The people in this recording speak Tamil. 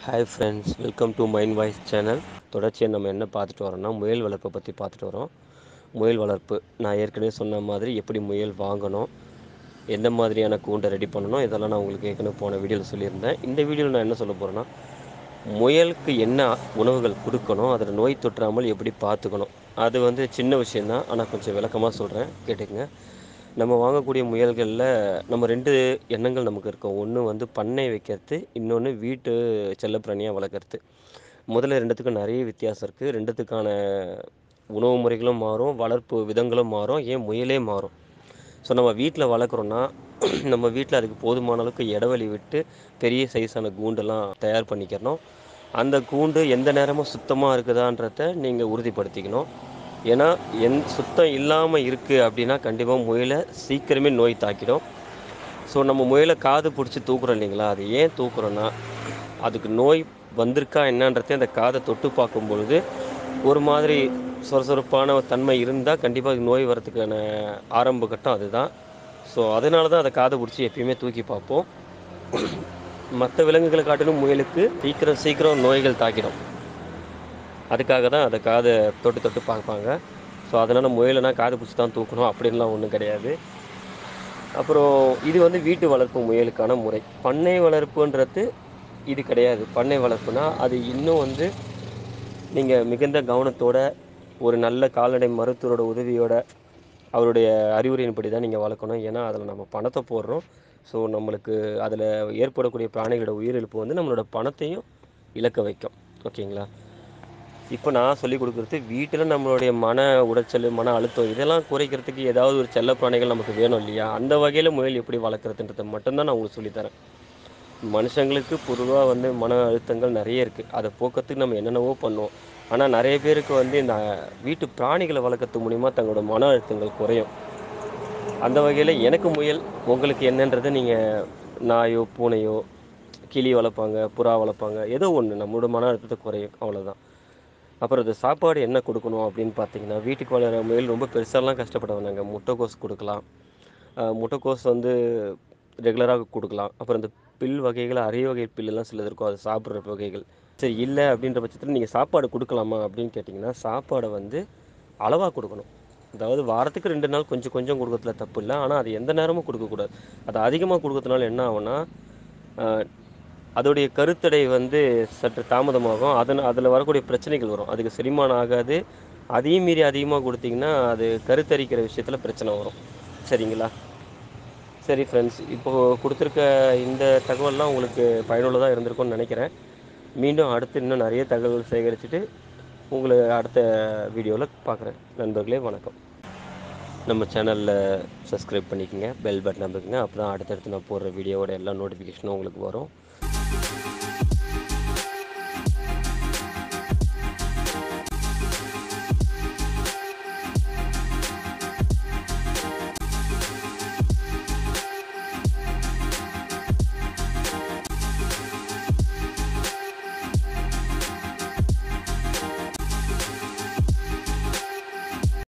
Hi friends, welcome to Mind Voice channel. தொடர்ச்சியாக நம்ம என்ன பார்த்துட்டு வரோம்னா, முயல் வளர்ப்பை பற்றி பார்த்துட்டு வரோம். முயல் வளர்ப்பு நான் ஏற்கனவே சொன்ன மாதிரி எப்படி முயல் வாங்கணும், எந்த மாதிரியான கூண்டை ரெடி பண்ணணும், இதெல்லாம் நான் உங்களுக்கு ஏற்கனவே போன வீடியோவில் சொல்லியிருந்தேன். இந்த வீடியோவில் நான் என்ன சொல்ல போகிறேன்னா, முயலுக்கு என்ன உணவுகள் கொடுக்கணும், அதில் நோய் தொற்றாமல் எப்படி பார்த்துக்கணும். அது சின்ன விஷயந்தான், ஆனால் கொஞ்சம் விளக்கமாக சொல்கிறேன், கேட்டுக்கங்க. நம்ம வாங்கக்கூடிய முயல்களில் நம்ம 2 எண்ணங்கள் நமக்கு இருக்கும். ஒன்று பண்ணை வைக்கிறது, இன்னொன்று வீட்டு செல்லப்பிராணியாக வளர்க்குறது. முதல்ல 2த்துக்கும் நிறைய வித்தியாசம் இருக்குது. 2த்துக்கான உணவு முறைகளும் மாறும், வளர்ப்பு விதங்களும் மாறும், ஏன் முயலே மாறும். ஸோ நம்ம வீட்டில் வளர்க்குறோன்னா நம்ம வீட்டில் அதுக்கு போதுமான அளவுக்கு இடைவெளி விட்டு பெரிய சைஸான கூண்டெல்லாம் தயார் பண்ணிக்கிறணும். அந்த கூண்டு எந்த நேரமும் சுத்தமாக இருக்குதான்றத நீங்கள் உறுதிப்படுத்திக்கணும். ஏன்னா சுத்தம் இல்லாமல் இருக்குது அப்படின்னா கண்டிப்பாக முயலை சீக்கிரமே நோய் தாக்கிடும். ஸோ நம்ம முயலை காது பிடிச்சி தூக்குறோம் இல்லைங்களா, அது ஏன் தூக்குறோன்னா அதுக்கு நோய் வந்திருக்கா என்னன்றதே அந்த காதை தொட்டு பார்க்கும் பொழுது ஒரு மாதிரி சொரசொரப்பான தன்மை இருந்தால் கண்டிப்பாக அதுக்கு நோய் வரதுக்கான ஆரம்ப கட்டம் அதுதான். ஸோ அதனால தான் அதை காதை பிடிச்சி எப்பயுமே தூக்கி பார்ப்போம். மற்ற விலங்குகளை காட்டிலும் முயலுக்கு சீக்கிரம் சீக்கிரம் நோய்கள் தாக்கிடும். அதுக்காக தான் அதை காதை தொட்டு தொட்டு பார்ப்பாங்க. ஸோ அதனால் முயலைனா காது பிடிச்சி தான் தூக்கணும் அப்படின்லாம் ஒன்றும் கிடையாது. அப்புறம் இது வீட்டு வளர்ப்பு முயலுக்கான முறை. பண்ணை வளர்ப்புன்றது இது கிடையாது. பண்ணை வளர்ப்புனா அது இன்னும் நீங்கள் மிகுந்த கவனத்தோட ஒரு நல்ல கால்நடை மருத்துவரோட உதவியோட அவருடைய அறிவுரையின்படி தான் நீங்கள் வளர்க்கணும். ஏன்னா அதில் நம்ம பணத்தை போடுறோம். ஸோ நம்மளுக்கு அதில் ஏற்படக்கூடிய பிராணிகளோட உயிரிழப்பு நம்மளோட பணத்தையும் இழக்க வைக்கும். ஓகேங்களா? இப்போ நான் சொல்லிக் கொடுக்குறது வீட்டில் நம்மளுடைய மன உளைச்சல், மன அழுத்தம் இதெல்லாம் குறைக்கிறதுக்கு ஏதாவது ஒரு செல்லப்பிராணிகள் நமக்கு வேணும் இல்லையா? அந்த வகையில் முயல் எப்படி வளர்க்குறதுன்றதை மட்டும்தான் நான் உங்களுக்கு சொல்லித்தரேன். மனுஷங்களுக்கு பொதுவாக மன அழுத்தங்கள் நிறைய இருக்குது. அதை போக்கிறதுக்கு நம்ம என்னென்னவோ பண்ணுவோம். ஆனால் நிறைய பேருக்கு இந்த வீட்டு பிராணிகளை வளர்க்குறது மூலிமா தங்களோட மன அழுத்தங்கள் குறையும். அந்த வகையில் எனக்கு முயல், உங்களுக்கு என்னன்றதை நீங்கள் நாயோ பூனையோ கிளி வளர்ப்பாங்க, புறா வளர்ப்பாங்க, ஏதோ ஒன்று நம்மளோட மன அழுத்தத்தை குறையும், அவ்வளோதான். அப்புறம் அது சாப்பாடு என்ன கொடுக்கணும் அப்படின்னு பார்த்தீங்கன்னா, வீட்டுக்கு வளர முயல் ரொம்ப பெருசாலாம் கஷ்டப்பட வேணாங்க. முட்டைக்கோஸ் கொடுக்கலாம். முட்டைக்கோஸ் ரெகுலராக கொடுக்கலாம். அப்புறம் இந்த பில் வகைகள், அரிய வகை பில்லுலாம் சிலது இருக்கும், அது சாப்பிட்ற வகைகள். சரி, இல்லை அப்படின்ற பட்சத்தில் நீங்கள் சாப்பாடு கொடுக்கலாமா அப்படின்னு கேட்டிங்கன்னா, சாப்பாடை அளவாக கொடுக்கணும். அதாவது வாரத்துக்கு 2 நாள் கொஞ்சம் கொஞ்சம் கொடுக்கறதுல தப்பு இல்லை. ஆனால் அது எந்த நேரமும் கொடுக்கக்கூடாது. அது அதிகமாக கொடுக்கறதுனால என்ன ஆகும்னா, அதோடைய கருத்தடை சற்று தாமதமாகும். அதில் வரக்கூடிய பிரச்சனைகள் வரும். அதுக்கு செரிமானம் ஆகாது. அதையும் மீறி அதிகமாக கொடுத்தீங்கன்னா அது கருத்தரிக்கிற விஷயத்தில் பிரச்சனை வரும். சரிங்களா? சரி ஃப்ரெண்ட்ஸ், இப்போது கொடுத்துருக்க இந்த தகவல்லாம் உங்களுக்கு பயனுள்ளதாக இருந்திருக்கும்னு நினைக்கிறேன். மீண்டும் அடுத்து இன்னும் நிறைய தகவல்கள் சேகரிச்சுட்டு உங்களை அடுத்த வீடியோவில் பார்க்குறேன். நண்பர்களே, வணக்கம். நம்ம சேனலில் சப்ஸ்கிரைப் பண்ணிக்கோங்க, பெல் பட்டன் அமைக்குங்க. அப்போ தான் அடுத்தடுத்து நான் போடுற வீடியோவோட எல்லா நோட்டிஃபிகேஷனும் உங்களுக்கு வரும்.